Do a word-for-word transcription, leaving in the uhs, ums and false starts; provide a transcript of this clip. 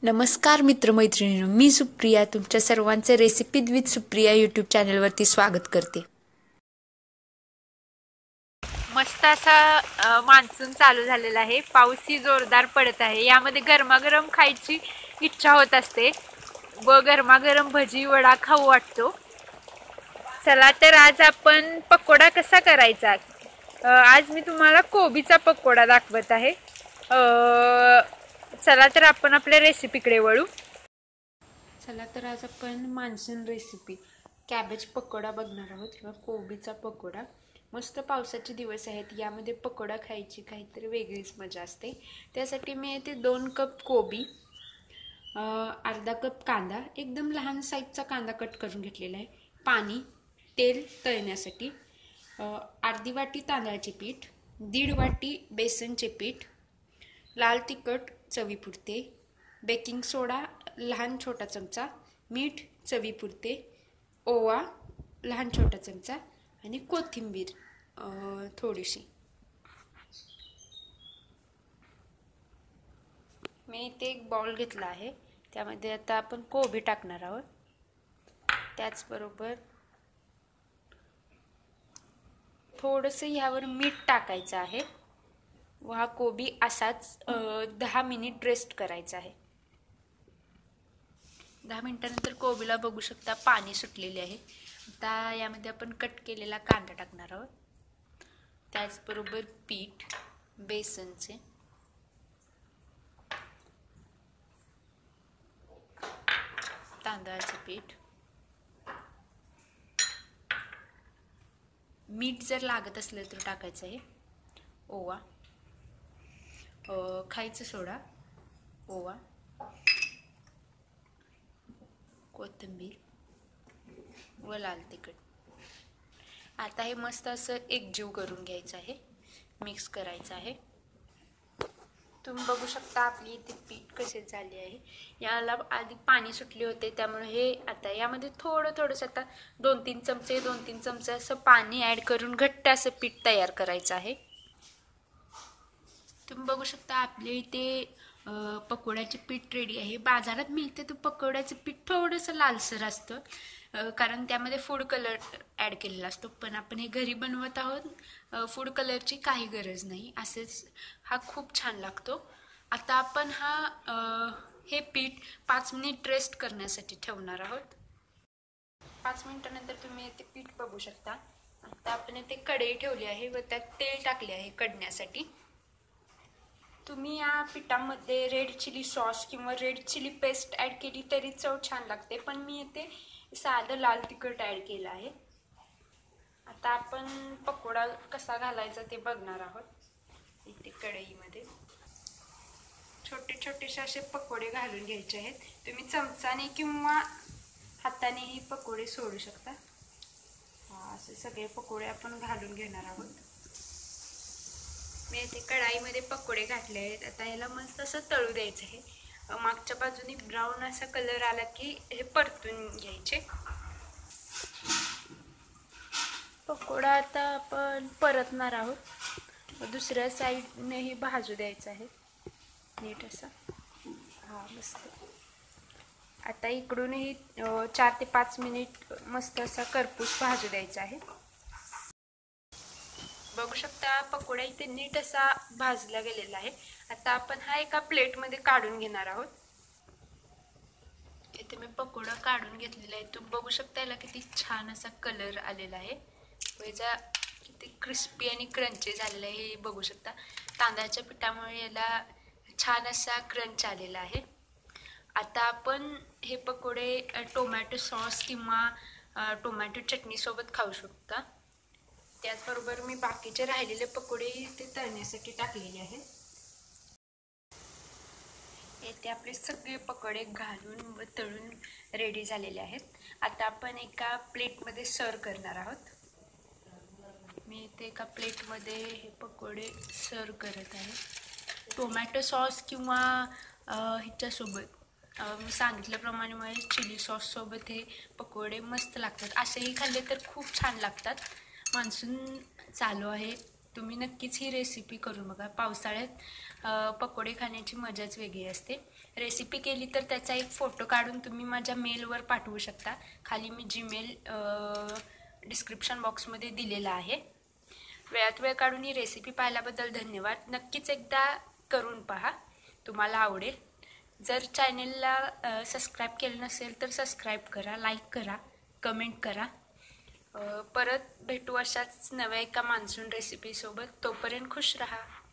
नमस्कार मित्रमैत्रिणींनो, मी सुप्रिया तुमच्या सर्वांचे रेसिपी विथ सुप्रिया यूट्यूब चॅनलवरती स्वागत करते। मस्त असा मान्सून चालू झालेला आहे, पाऊसही जोरदार पडत आहे। यामध्ये गरमागरम खायची इच्छा होत असते व गरमागरम भजी वडा खाऊ वाटतो। चला तर आज आपण पकोडा कसा करायचा, आज मी तुम्हाला कोबीचा पकोडा दाखवत आहे। चला तर आपण आपल्या रेसिपीकडे वळू। चला तर आज आपण मान्सून रेसिपी कॅबेज पकोडा बघणार आहोत किंवा कोबीचा पकोडा। मस्त पावसाचे दिवस आहेत, यामध्ये पकोडा खायची काहीतरी वेगळीच मजा असते। त्यासाठी मी येथे दोन कप कोबी, अर्धा कप कांदा, एकदम लहान साईजचा कांदा कट करून घेतलेला आहे, पाणी, तेल तळण्यासाठी, अर्धी वाटी तांदळाचे पीठ, दीड वाटी बेसनचे पीठ, लाल तिखट चवीपुरते, बेकिंग सोडा लहान छोटा चमचा, मीठ चवीपुरते, ओवा लहान छोटा चमचा आणि कोथिंबीर थोडीशी। मी इथे एक बाउल घेतला आहे, त्यामध्ये आता आपण कोबी टाकणार आहोत। त्याचबरोबर थोडंसं ह्यावर मीठ टाकायचं आहे व हा कोबी असाच दहा मिनिट रेस्ट करायचा आहे। दहा मिनिटानंतर कोबीला बघू शकता पाणी सुटलेले आहे। आता यामध्ये आपण कट केलेला कांदा टाकणार आहोत, त्याचबरोबर पीठ बेसनचे, तांदळाचे पीठ, मीठ जर लागत असलं तर टाकायचं आहे, ओवा, खायचा सोडा, ओवा, कोथिंबीर व लाल तिखट। आता हे मस्त असं एकजीव करून घ्यायचं आहे, मिक्स करायचं आहे। तुम्ही बघू शकता आपली इथे पीठ कसे झाले आहे। याला आधी पाणी सुटले होते, त्यामुळे हे आता यामध्ये थोडं थोडंसं आता दोन तीन चमचे दोन तीन चमचे असं पाणी ॲड करून घट्ट असं पीठ तयार करायचं आहे। तुम्ही बघू शकता आपले इथे पकोड्याचे पीठ रेडी आहे। बाजारात मिळते तर पकोड्याचं पीठ थोडंसं लालसर असतं, कारण त्यामध्ये फूड कलर ॲड केलेला असतो, पण आपण हे घरी बनवत आहोत, फूड कलरची काही गरज नाही, असेच हा खूप छान लागतो। आता आपण हा हे पीठ पाच मिनिट रेस्ट करण्यासाठी ठेवणार आहोत। पाच मिनिटानंतर तुम्ही इथे पीठ बघू शकता। आता आपण इथे कढई ठेवली आहे व त्यात तेल टाकले आहे कडण्यासाठी। तुम्ही या पिठामध्ये रेड चिली सॉस किंवा रेड चिली पेस्ट ॲड केली तरी चव छान लागते, पण मी इथे साधं लाल तिखट ॲड केलं आहे। आता आपण पकोडा कसा घालायचा ते बघणार आहोत। इथे कढईमध्ये छोटे छोटेसे असे पकोडे घालून घ्यायचे आहेत। तुम्ही चमचाने किंवा हातानेही पकोडे सोडू शकता। हा, असे सगळे पकोडे आपण घालून घेणार आहोत। मी इथे कढाईमध्ये पकोडे घातले आहेत, आता याला मस्त असं तळू द्यायचं आहे। मागच्या बाजूने ब्राऊन असा कलर आला की हे परतून घ्यायचे। पकोडा आता आपण परतणार आहोत, दुसऱ्या साईडनेही भाजू द्यायचं आहे नीट असा। हा मस्त। आता इकडूनही चार ते पाच मिनिट मस्त असा करपूस भाजू द्यायचा आहे। बघू शकता पकोडा इथे नीट असा भाजला गेलेला आहे। आता आपण हा एका प्लेटमध्ये काढून घेणार आहोत। इथे मी पकोडा काढून घेतलेला आहे, तुम्ही बघू शकता याला किती छान असा कलर आलेला आहे व याचा किती क्रिस्पी आणि क्रंची झालेला आहे हे बघू शकता। तांदळाच्या पिठामुळे याला छान असा क्रंच आलेला आहे। आता आपण हे पकोडे टोमॅटो सॉस किंवा टोमॅटो चटणी सोबत खाऊ शकता। त्याचबरोबर मी बाकीचे राहिलेले पकोडे ते तळण्यासाठी टाकलेले आहेत। येथे आपले सगळे पकोडे घालून व तळून रेडी झालेले आहेत। आता आपण एका प्लेटमध्ये सर्व करणार आहोत। मी इथे एका प्लेटमध्ये हे पकोडे सर्व करत आहे। टोमॅटो सॉस किंवा ह्याच्यासोबत मी सांगितल्याप्रमाणे मला चिली सॉस सोबत हे पकोडे मस्त लागतात, असेही खाल्ले तर खूप छान लागतात। मान्सून चालू आहे, तुम्ही नक्कीच ही रेसिपी करून बघा। पावसाळ्यात पकोडे खाण्याची मजाच वेगळी असते। रेसिपी केली तर त्याचा एक फोटो काढून तुम्ही माझ्या मेलवर पाठवू शकता. खाली मी जीमेल डिस्क्रिप्शन बॉक्समध्ये दिलेला आहे. वेळात वेळ काढून ही रेसिपी पाहिल्याबद्दल धन्यवाद. नक्कीच एकदा करून पहा, तुम्हाला आवडेल. जर चॅनेलला सबस्क्राईब केलं नसेल तर सबस्क्राईब करा, लाईक करा, कमेंट करा. परत भेटू अशाच नव्या एका मान्सून रेसिपीसोबत. तोपर्यंत खुश रहा.